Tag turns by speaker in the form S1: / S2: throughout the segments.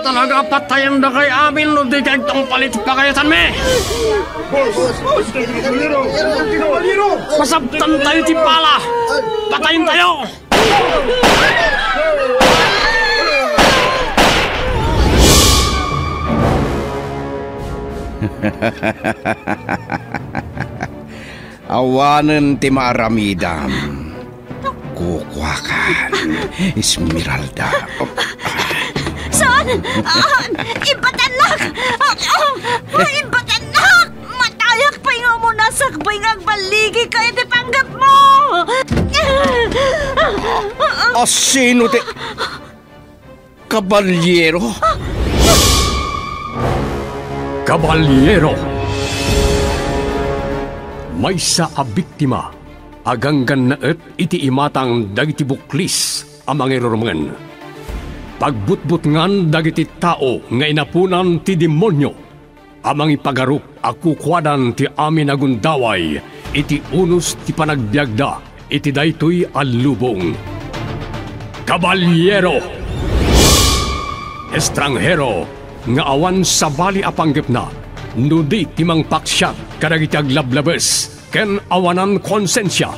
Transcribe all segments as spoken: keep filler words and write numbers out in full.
S1: talaga patayan na kay amin no di kay itong palit pakayasan me. Masabtan tayo ti pala. Patayin tayo.
S2: Awanan ti maaramidam. Kukwakan, Esmeralda.
S3: Saan? Ah, ibatanak! Ah, ibatanak! Matayak pa nga mo nasakbay nga baligi kayo di panggap mo!
S2: O sino ti... Kabalyero?
S1: Kabalyero! May sa abiktima, aganggan na et iti imatang dagiti buklis amang irurungan. Pagbutbut ngan dagiti tao nga inapunan ti demonyo, amang ipagarup akukwadan ti amin agundaway, iti unos ti panagbiagda, iti daytoy alubong. Kabalyero! Estranghero, nga awan sa bali apanggip na, nudi timang paksyat kadagiti aglablabes, ken awanan konsensya.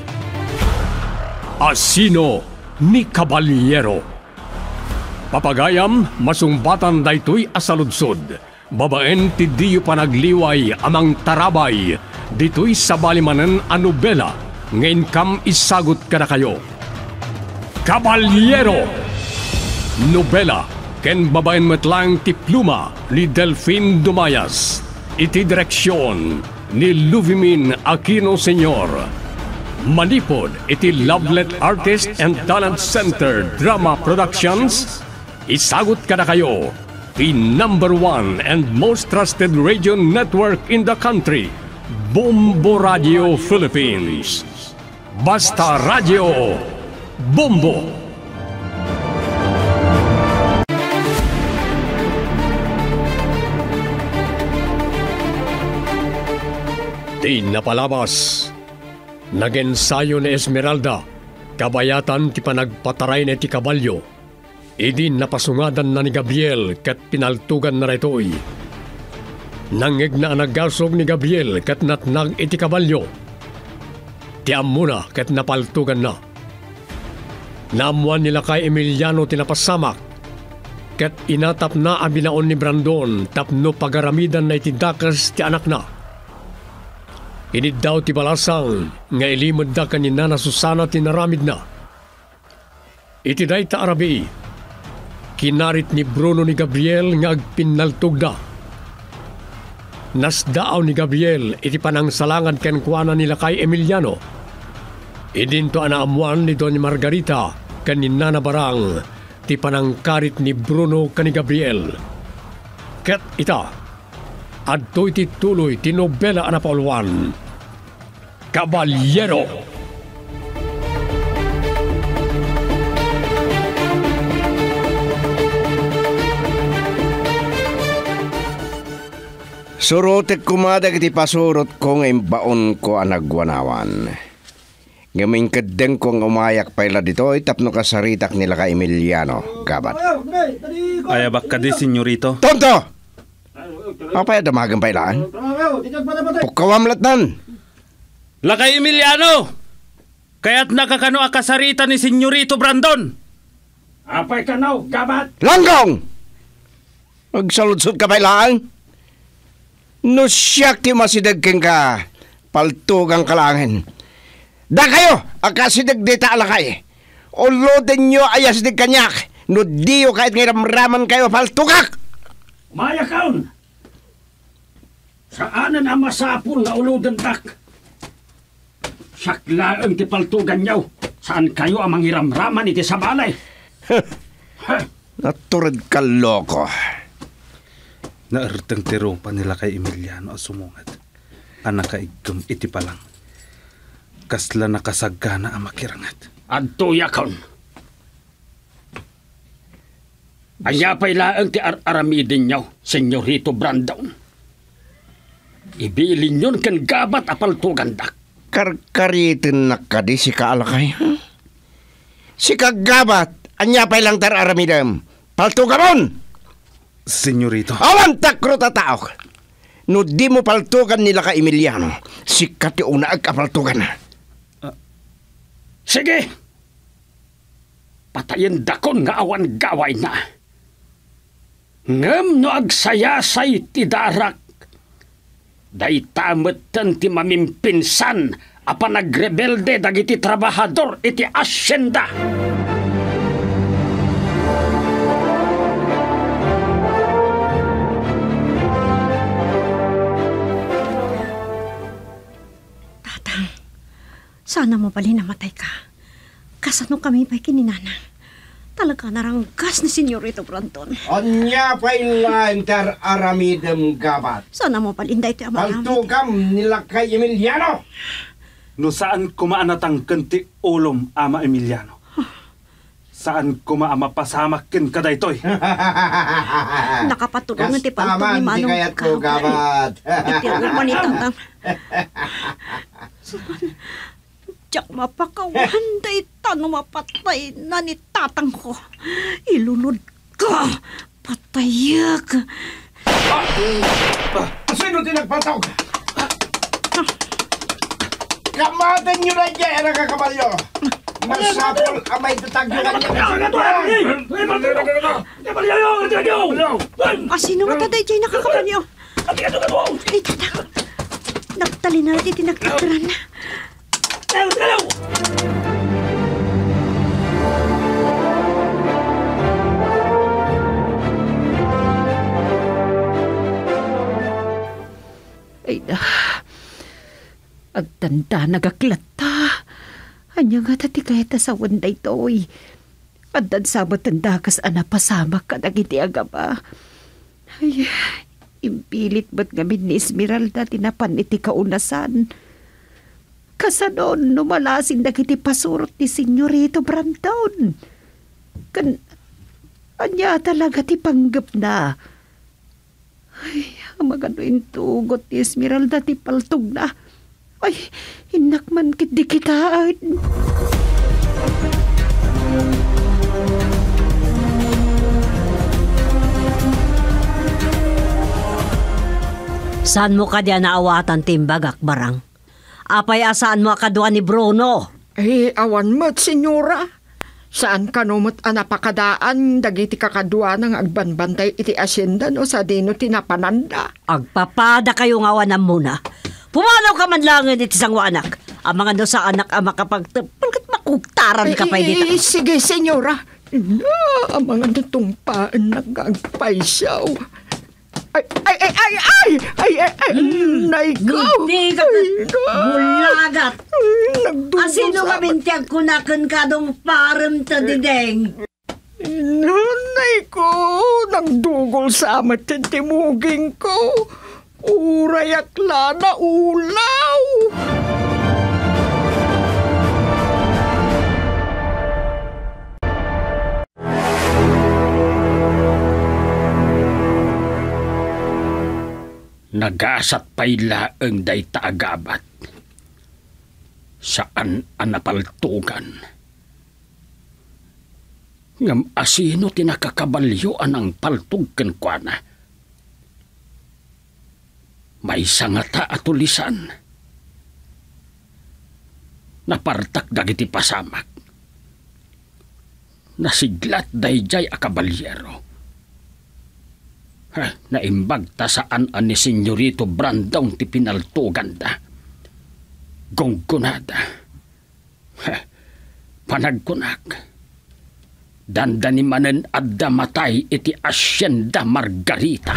S1: Asino ni Kabalyero. Papagayam, masumbatan daytoy asaludsod. Babaen ti diyo panagliway amang tarabay. Dito'y sa balimanan a nobela. Ngayon kam isagot ka na kayo. Kabalyero! Nobela, ken babaen metlang ti pluma ni Delphine Dumayas. Iti direksyon ni Luvimin Aquino Senior. Manipod iti Lovelet Artist and Talent Center Drama Productions. Isagot ka na kayo, the number one and most trusted radio network in the country, Bombo Radio Philippines. Basta Radio Bombo. Di napalabas. Nagensayo ni Esmeralda, kabayatan ti panagpataray na ti kabalyo. Idi napasungadan na ni Gabriel kat pinaltugan na retoy. Nangeg na anagasog ni Gabriel kat natnag iti kabalyo. Tiam muna kat napaltugan na. Namuan nila kay Emiliano tinapasamak kat inatap na ang binaon ni Brandon tapno pagaramidan na itidakas ti anak na. Inid daw ti balasang nga ilimod da kanina na Susana tinaramid na. Iti day ta arabi, kinarit ni Bruno ni Gabriel nga agpinaltog da. Nasdaaw ni Gabriel iti panangsalangan ken kuana nila kay Emiliano. Idinto anaamuan ni Doña Margarita kanina na barang ti panangkarit ni Bruno kani Gabriel. Ket ita, adtoy ti tuloy ti nobela anapolwan. Kabalyero!
S2: Surutek kumadag iti pasurot ko ng baon ko anagwanawan. Ngaming kadeng kong umayak pala dito itapno kasaritak nila ka Emiliano, gabat.
S4: Ayabak ka di, senyorito.
S2: Tonto! Apay damagang pailaan? Pukawam latnan!
S4: Lakay Emiliano! Kaya't nakakano akasarita ni senyorito Brandon!
S1: Apay ka now, gabat!
S2: Langgong! Magsaludsod ka pailaan? No siyak ti masidagking ka, paltugang kalangin. Da kayo, akasidag dita alakay. Uloden nyo ayas di kanyak, no diyo kahit ngiramraman kayo paltugak.
S1: Maya kaon! Saanan ang masapul na uloden tak? Sakla ang tipaltugan nyaw. Saan kayo ang mangiramraman iti sa balay?
S2: Naturad ka loko.
S4: Naartang tiro pa nila kay Emiliano ang sumungat. Anak kaigam iti palang. Kasla nakasagana ang makirangat.
S1: Adto yakon. Anya pa'y laang ti ar-aramidin nyaw, senyorito Brandon. Ibilin yun kan gabat apaltugan dak.
S2: Karkaritin na ka di si kaalakay. Si kagabat, anya pa'y lang tar aramidam. Paltugamon!
S4: senyorito.
S2: Awan takro tataok. No di mo paltugan nila ka Emiliano, si kati una ag kapaltugan.
S5: Sige! Patayin dakon nga awan gaway na. Ngam no agsayasay ti darak. Day tametan ti mamimpinsan apa nagrebelde dagiti trabahador iti asyenda.
S3: Tatang, sana mo bali namatay ka. Kasano kami pa'y kininanang. Talaga naranggas ni Senyorito Branton.
S2: Anya pa ilan tar aramidem gabat.
S3: Sana mo palinday ito amaramid.
S2: Paltugam nila kay Emiliano.
S4: No saan kumaanatang kanti ulom ama Emiliano? Saan kumaama pasamak ken kadaytoy?
S3: Nakapatulungan ti paltog ni
S2: Kastaman di
S3: Manong
S2: kayat ko gabat.
S3: Iti ang manitang. Diyak mapakawan day tanong mapatay na ni tatang ko. Ilunod ka, patayak.
S2: Sino tinagpatog? Kamatan nyo na dyan, ang kakabalyo. Masapol amay tatagyan niya.
S3: Ah, sino nga taday dyan nakakabanyo? Ay, tatang. Nagtali na natin tinagtagran na.
S6: Ay na, agtanda nagaklata. Anya nga tati kahit sa wanday to'y. Agdan sama tanda kas ana pasamak ka nagiti agama. Ay, impilit ba't gamit ni Esmeralda tinapan iti kaunasan. Kasanon numalasing nagiti pasurot ni Senyorito Branton. Kan, anya talaga ti panggap na. Ay, ang magano intugot ni Esmeralda ti paltog na. Ay, hinakman kit di kitaan.
S3: Saan mo ka diyan naawatan timbag akbarang? Apay asaan mo akadwa ni Bruno?
S7: Eh, awan mo't, senyora. Saan ka numot anapakadaan dagiti kakadwa ng agbanbantay iti asyenda no sa dino tinapananda?
S3: Agpapada kayo nga wanam muna. Pumanaw ka man lang iti isang anak. Ang mga no sa anak ang makapagtapalkat makuktaran ka pa dito.
S7: Eh, sige, senyora. Na, ang mga natumpaan nagagpaysaw. Ay, ay, ay, ay, ay, ay, ay, ay, nay ko.
S3: Hindi ka bulagat.
S7: Nagdugol
S3: Asino
S7: sa...
S3: ka bintiyag kunakan ka dong parang tadideng?
S7: Nanay ko, nagdugol sa amat tintimuging ko. Urayak la na ulaw.
S5: Nagasat pa'y laeng day taagabat. Saan ang napaltugan? Ngam asino tinakakabalyoan ang paltug kenkwana? May sangata at tulisan. Napartak dagiti pasamak. Nasiglat dayjay a kabalyero. Ha, naimbag ta saan an ni Senyorito Brandon ti pinaltugan da. Gonggunada. Ha, panagkunak. Danda ni manen adda matay iti Asyenda Margarita.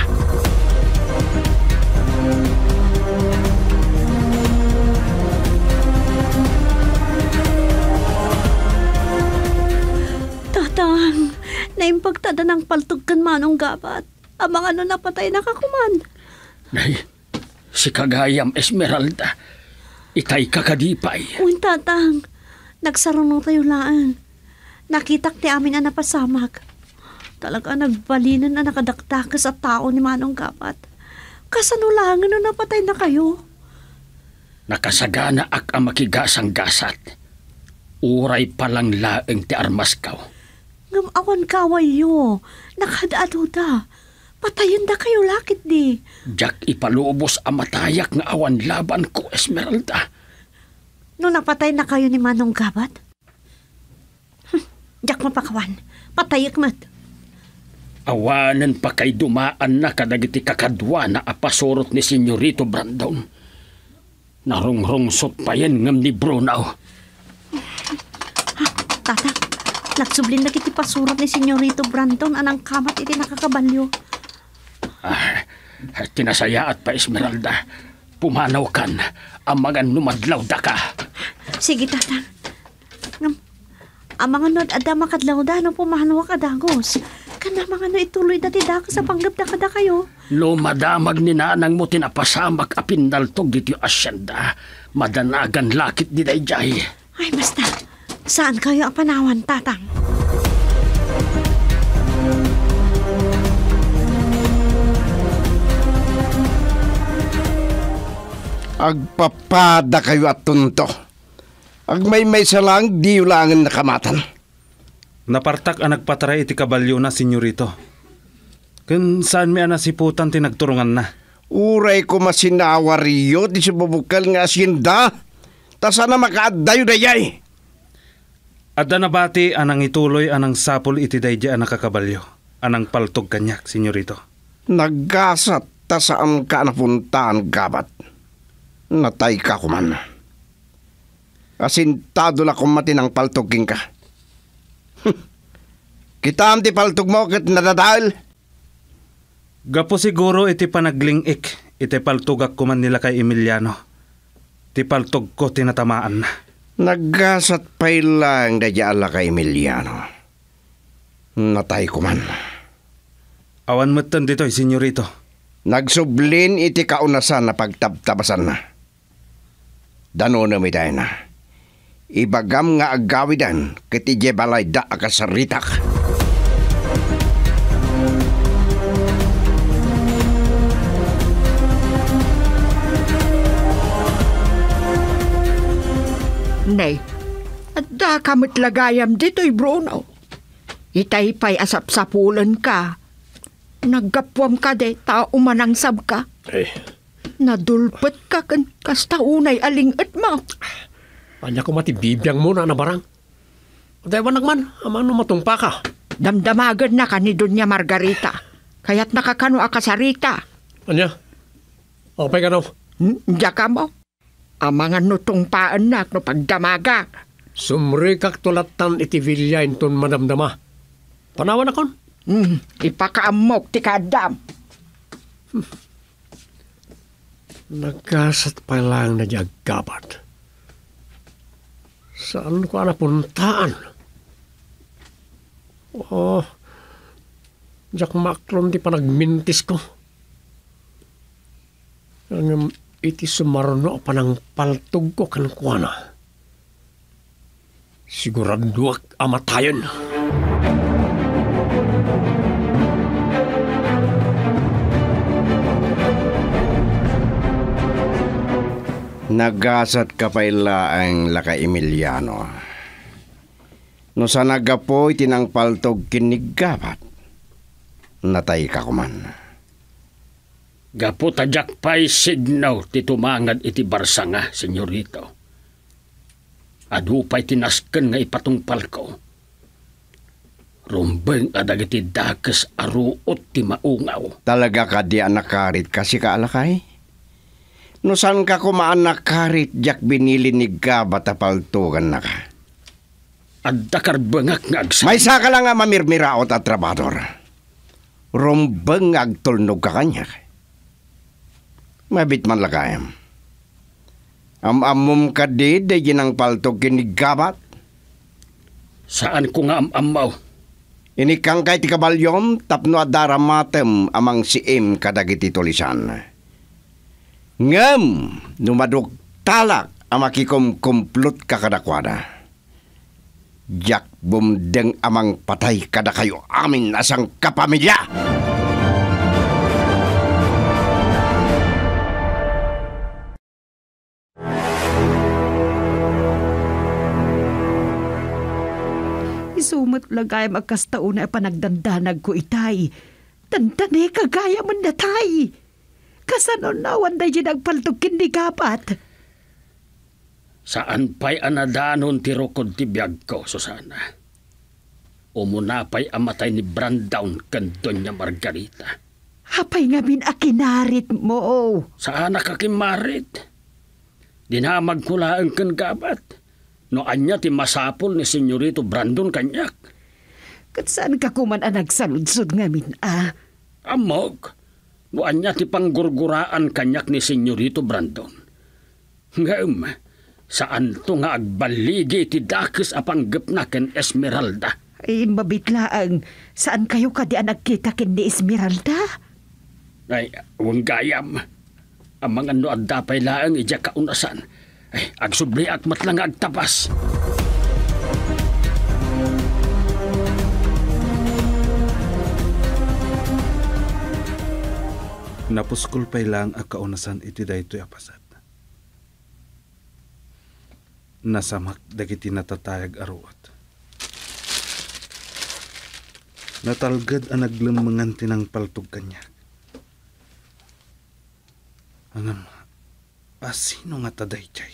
S3: Tatang, naimpagtada ng paltog kan Manong Gabat. Ang mga ano napatay na kakuman.
S5: Nay, si Kagayam Esmeralda, itay kakadipay.
S3: Uy, tatang, nagsarunong tayo laan. Nakitak ti amin ang napasamag. Talaga nagbalinan na nakadaktakas sa tao ni Manong Gabat. Kasanulangan na napatay na kayo.
S5: Nakasagana ak ang makigasang gasat. Uray palang laeng ti armaskaw.
S3: Ngam awan kawayo, nakadaado da. Patayin da kayo lakit di.
S5: Jak ipalubos ang matayak nga awan laban ko, Esmeralda.
S3: No napatay na kayo ni Manong Gabat? Hm, jak mapakawan. Patayak mat.
S5: Awanan pa kay dumaan na kadagiti kakadwa na apasurot ni Senyorito Brandon. Narungrungsot pa yan ngam ni Bruno.
S3: Tata, nagsublin na kiti pasurat ni Senyorito Brandon anang kamat iti nakakabalyo.
S5: Ah, tinasaya at pa Esmeralda. Pumanaw kan ang mga numadlaw da ka.
S3: Sige, tata. Ngam, ang mga nod ada makadlaw da no pumanaw ka dagos. Kana mga no ituloy dati da ka sa panggap da kada kayo.
S5: Lumadamag ni nanang mo tinapasamak apindaltog dito yung asyenda. Madanagan lakit di dayjay.
S3: Ay, basta. Saan kayo ang panawan, tatang?
S2: Agpapada kayo at tunto. Agmay-may salang di ulangan nakamatan.
S4: Napartak ang nagpataray iti kabalyo na, senyorito. Kun saan mi anasiputan tinagturungan na?
S2: Uray ko masinawariyo di sa bubukal nga asyenda. Ta sana makaaddayo dayay.
S4: Adda na bati anang ituloy anang sapol iti dayjay anang kakabalyo. Anang paltog kanyak, senyorito.
S2: Naggasat ta saan ka napuntaan, Gabat. Natay ka kuman. Asintado la kumatin ang paltogin ka. Kita am ti paltog mo ket nadadal.
S4: Gapo siguro iti panaglingik iti paltogak kuman nila kay Emiliano. Ti paltog ko tinatamaan na.
S2: Naggasat pa'y lang da ala kay Emiliano. Natay kuman.
S4: Awan matan dito'y, senyorito.
S2: Nagsublin iti kaunasan na pagtabtabasan na. Dano na may tayo na. Ibagam nga agawidan kiti jebalay da akasaritak.
S7: Nay, at da kamit lagayam dito'y Bruno. Itay pa'y asap-sapulan ka. Naggapwam ka de, tao manangsab ka.
S1: Eh,
S7: Nadulpet ka kan kasta unay alingat mo.
S1: anya ko matibibiyang mo na nabarang. Dahil nagman, amang matungpa ka.
S7: Damdamagan na ka ni Dunya Margarita. Kaya't nakakano ka sa Rita.
S1: Anya? Okay ka no?
S7: Hmm? Diya ka mo. Ang mga nutungpaan na no pagdamaga.
S1: Sumrikak tulatan iti vilyain ton madamdama. Panawan akon?
S7: Hmm. Ipakaamok ti kadam.
S1: Nagkasat pa lang na diag Gabat. Saan ko napuntaan? Oh, jak maklon di pa nagmintis ko. Ang iti sumarno pa ng paltog ko kankuana. Siguraduak amatayon.
S2: Nagasat ka paila ang laka Emiliano. No sa nagapoy tinang paltog kiniggabat. Natay ka kuman.
S5: Gapo tadyak pa'y signaw ti tumangad iti barsanga, senyorito. Adu pa'y tinasken nga ipatungpal ko. Rumbeng adag iti dakes aruot ti maungaw.
S2: Talaga ka di anakarit kasi ka alakay? No saan ka kumaan nakarit jak binili ni Gabat a paltugan na ka?
S5: Adda karbengak nga agsa.
S2: May saka lang nga mamirmiraot at trabador. Rumbeng agtulnog ka kanya. Mabit man lagayam. Am-amum ka di, di ginang paltog kinigabat.
S5: Saan ko nga am-amaw?
S2: Inikang kay ti kabalyom, tapno adara matem amang si im kadagiti tulisan. Ngam, numadok talak amakikom kumplot kakadakwada. Jak bumdeng amang patay kada kayo amin asang kapamilya.
S6: Isumot lagay magkastao na panagdandanag ko itay. Tantane kagaya man natay. Kasanon na wanday di nagpaltog kindi gabat.
S5: Saan pa'y anadanon ti rokod ti biyag ko, Susana? Umunapay amatay ni Brandown kan Doña Margarita.
S6: Hapay nga min akinarit mo.
S5: Saan nakakimarit? Dinamag ko laang kan gabat. No anya ti masapol ni Senyorito Brandon kanyak.
S6: Kat saan ka kuman ang nagsaludsod nga min ah?
S5: Amog. No anya ti panggurguraan kanyak ni Senyorito Brandon. Ngayon, saan to nga agbaligi ti dakis apanggap na ken Esmeralda?
S6: Ay, mabitlaang. Saan kayo kadi ang nagkita kin ni Esmeralda?
S5: Ay, huwag gayam. Ang mga no at dapay laang ija kaunasan. Ay, agsubli at matlang agtapas.
S4: Napuskol pa'y lang ang kaunasan iti daytoy apasat. Nasamak dagiti natatayag aruat. Natalgad ang naglamangan tinang paltog kanya. Anam, asino nga taday chay?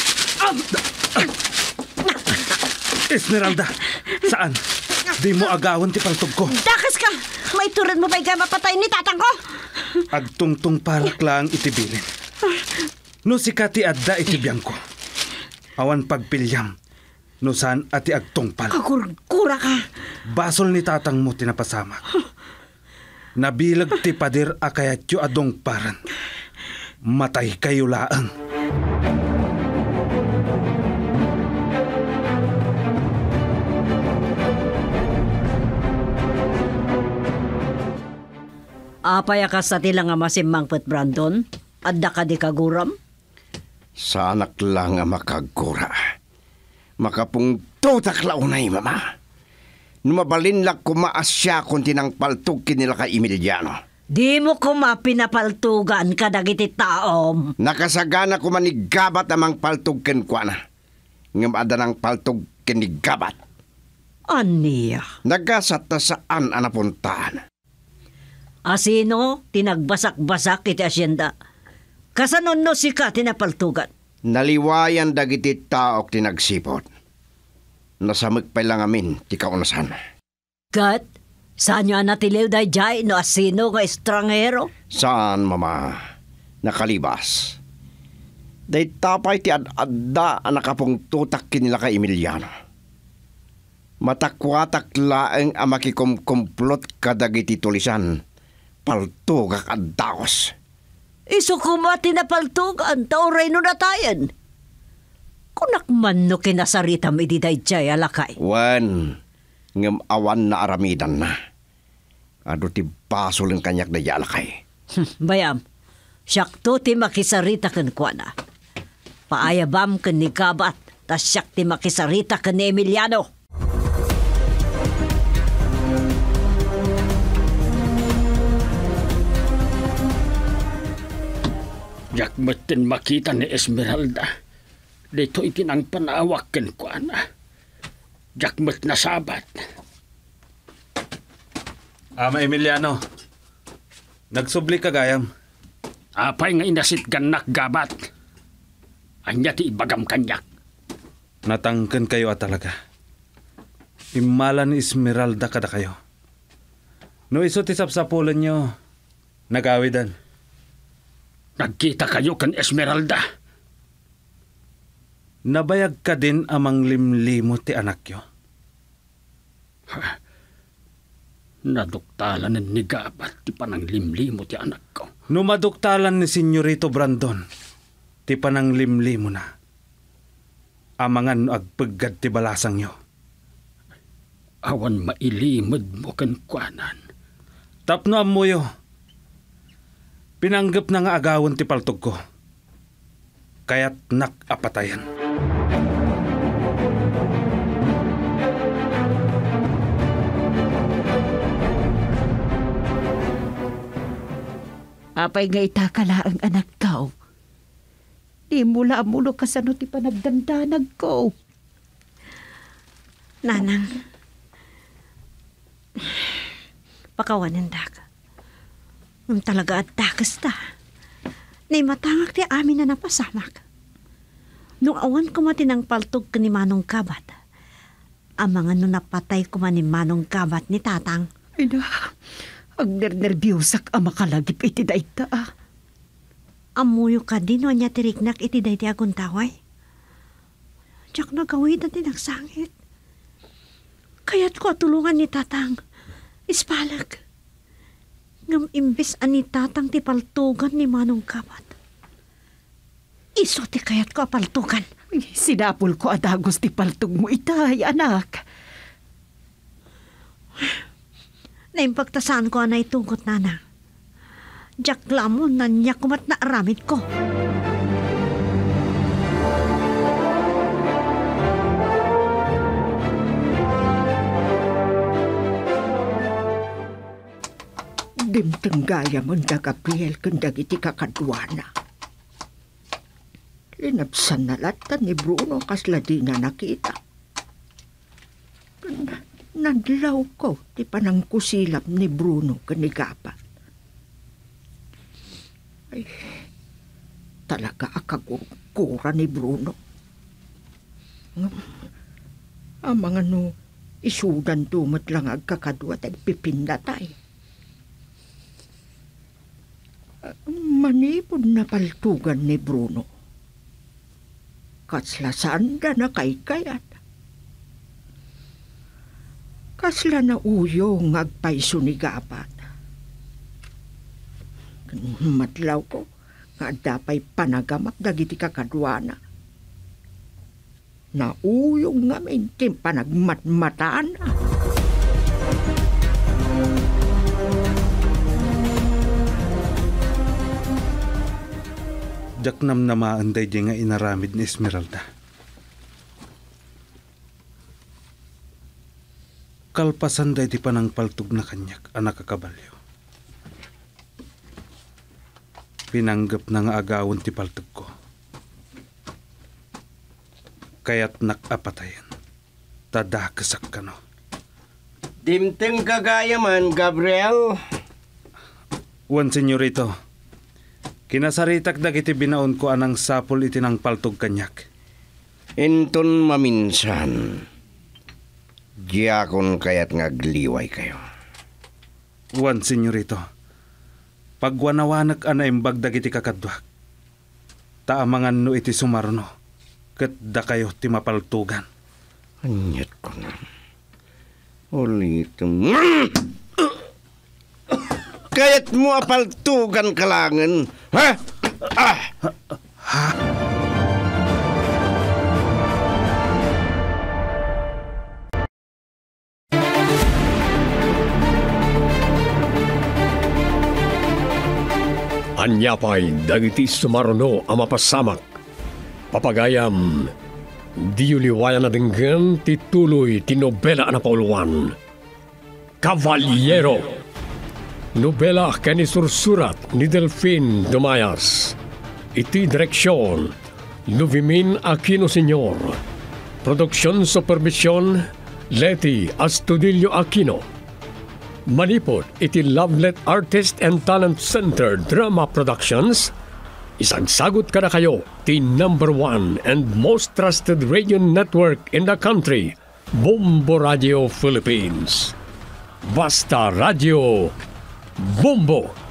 S4: Esmeralda, saan? Di mo agawan ti paltog ko.
S3: Dakas ka! May turan mo ba'y ka mapatay ni tatang ko?
S4: Agtungtong palak lang itibilin. No si Kati adda itibiyang ko. Awan pagpilyam. No saan ati agtungpal.
S3: Kagurgura ka.
S4: Basol ni tatang mo tinapasamak. Nabilag ti padir akayat yu adong paran. Matay kayo laang.
S8: Apay ka sa tila nga masimang pet Brandon? Adda ka di kaguram?
S2: Sa anak lang nga makagura. Makapungtutak launay, mama. Numabalinlak kumaas siya kung tinang paltog kinila ka Emiliano.
S8: Di mo kuma pinapaltugan ka dagiti taom.
S2: Nakasagana ko manigabat amang paltog ken kwa na. Ngam ada ng paltog kinigabat.
S8: Aniya?
S2: Nagasat na saan anapuntahan.
S8: Asino tinagbasak-basak iti asyenda? Kasanon no si ka tinapaltugan?
S2: Naliwayan dagiti taok tinagsipot. Nasamag pa lang amin ti kaunasan.
S8: Kat, saan nyo anatiliw day jay no asino nga estranghero?
S2: Saan, mama? Nakalibas. Day tapay ti ad-adda ang nakapungtutak kinila ka Emiliano. Matakwatak laeng ang makikumkumplot kadagiti tulisan. Paltugak at daos.
S8: Iso kuma tinapaltugan, tauray no natayan. Kunak man no kinasaritam iti dayjay alakay.
S2: Wan, ngam awan na aramidan na. Ado ti basol ang kanyak na alakay.
S8: Bayam, siyak to ti makisarita kan kwa na. Paayabam kan ni Kabat, tas siyak ti makisarita kan ni Emiliano.
S5: Yakmatin makita ni Esmeralda. Dito itinang panawakan ko, ana. Yakmat na sabat.
S4: Ama Emiliano, nagsubli ka gayam.
S5: Apay nga inasit ganak gabat. Anya ti ibagam kanyak.
S4: Natangken kayo at talaga. Imala ni Esmeralda kada kayo. No iso ti sapsapulan nyo, nagawidan.
S5: Nagkita kayo kan Esmeralda.
S4: Nabayag ka din amang limlimo ti anak yo.
S5: Ha, naduktalan ni Gabat ti panang limlimo ti anak ko.
S4: Numaduktalan ni Senyorito Brandon ti panang limlimo na. Amangan agpagad ti balasang yo.
S5: Awan mailimod mo kan kwanan.
S4: Tapno amoyo. Pinanggap na nga agawon ti paltog ko. Kaya't nakapatayan.
S6: Apay nga itakala ang anak tao. Di mula amulo kasano ti panagdandanag ko.
S3: Nanang, pakawanan da ka. Ngam talaga at takas ta. Nay matangak ti amin na napasamak. Nung awan ko matinang paltog ka ni Manong Kabat, ang mga nung napatay ko man ni Manong Kabat ni Tatang.
S6: Ay na, ang nernerbiyosak ang makalagip iti daita ah.
S3: Amuyo ka din o niya tiriknak iti dayti akong taway. Diyak nagawid at tinagsangit. Kaya't ko tulungan ni Tatang. Ispalag. Ngam imbis ani Tatang ti paltugan ni Manong Kabat. Iso ti kaya't ko paltugan.
S6: Ay, sinapol ko adagos ti paltog mo itay, anak.
S3: Naimpagtasaan ko anay tungkot nana. Diyak lamon na niya kumat na aramid ko.
S7: Dimtenggaya mo da Gabriel kundag iti kakadwana. Linapsan na latan ni Bruno kasla di na nakita. Nadlaw ko ti panangkusilap ni Bruno kanigapa. Ay, talaga akagurkura ni Bruno. Ang mga no, isudan tumot lang agkakadwa at pipindatay. Manipod na paltugan ni Bruno. Kasla sanda na kaykayat. Kasla na uyo ngagpaiso ni Gapat. Matlaw ko nga dapay panagamak dagiti kakadwana. Na uyong nga mintim panagmatmataan na.
S4: Jaknam na maanday di nga inaramid ni Esmeralda. Kalpasan day di panang paltog na kanyak anak kakabalyo. Pinanggap na nga agawon ti paltog ko. Kaya't nakapatayan. Tadakasak ka no.
S2: Dimteng kagaya man, Gabriel.
S4: Wan, senyorito. Kinasaritak dagiti binaon ko anang sapol iti nang paltog kanyak.
S2: Inton maminsan, diyakon kaya't ngagliway kayo.
S4: Wan, senyorito. Pagwanawanak ana imbag dagiti kakadwak. Taamangan no iti sumarno. Ket da kayo ti mapaltugan.
S2: Anyat ko na. Ulitin. Kaya't mo apaltugan kalangan. Ha? Ah!
S4: Ha?
S1: Anyapay dagiti sumaruno ang mapasamak. Papagayam, di uliwayan na dinggan tituloy tinobela na pauluan. Cavaliero. Nobela kani sursurat ni Delfin Dumayas. Iti direksyon, Luvimin Aquino Senior. Produksyon supervision, Leti Astudillo Aquino. Manipod iti Lovelet Artist and Talent Center Drama Productions. Isagsagot ka na kayo ti number one and most trusted radio network in the country, Bombo Radio Philippines. Basta Radio Bombo!